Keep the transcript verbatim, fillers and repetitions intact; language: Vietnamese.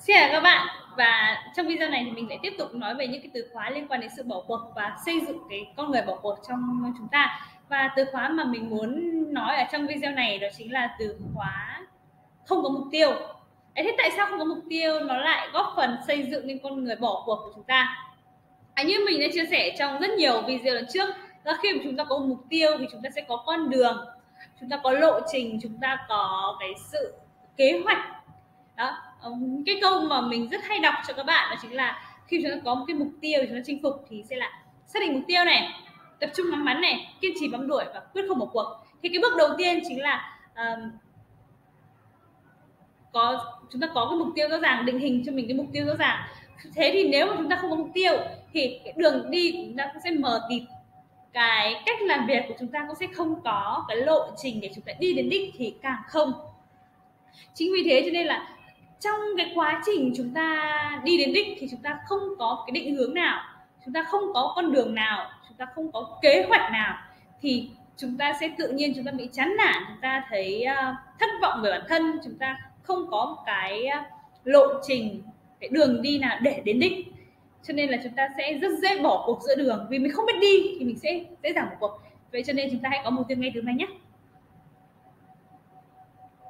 Xin chào các bạn, và trong video này thì mình sẽ tiếp tục nói về những cái từ khóa liên quan đến sự bỏ cuộc và xây dựng cái con người bỏ cuộc trong chúng ta. Và từ khóa mà mình muốn nói ở trong video này đó chính là từ khóa không có mục tiêu. Thế tại sao không có mục tiêu nó lại góp phần xây dựng nên con người bỏ cuộc của chúng ta? À, như mình đã chia sẻ trong rất nhiều video lần trước, là khi mà chúng ta có một mục tiêu thì chúng ta sẽ có con đường, chúng ta có lộ trình, chúng ta có cái sự kế hoạch. Đó, cái câu mà mình rất hay đọc cho các bạn đó chính là khi chúng ta có một cái mục tiêu chúng ta chinh phục thì sẽ là xác định mục tiêu này, tập trung ngắm bắn này, kiên trì bám đuổi và quyết không bỏ cuộc. Thì cái bước đầu tiên chính là uh, có chúng ta có cái mục tiêu rõ ràng, định hình cho mình cái mục tiêu rõ ràng. Thế thì nếu mà chúng ta không có mục tiêu thì cái đường đi của chúng ta cũng sẽ mờ tịt, cái cách làm việc của chúng ta cũng sẽ không có cái lộ trình để chúng ta đi đến đích thì càng không. Chính vì thế cho nên là trong cái quá trình chúng ta đi đến đích thì chúng ta không có cái định hướng nào, chúng ta không có con đường nào, chúng ta không có kế hoạch nào thì chúng ta sẽ tự nhiên chúng ta bị chán nản, chúng ta thấy uh, thất vọng về bản thân, chúng ta không có một cái uh, lộ trình, cái đường đi nào để đến đích. Cho nên là chúng ta sẽ rất dễ bỏ cuộc giữa đường, vì mình không biết đi thì mình sẽ dễ dàng bỏ cuộc. Vậy cho nên chúng ta hãy có mục tiêu ngay từ nay nhé.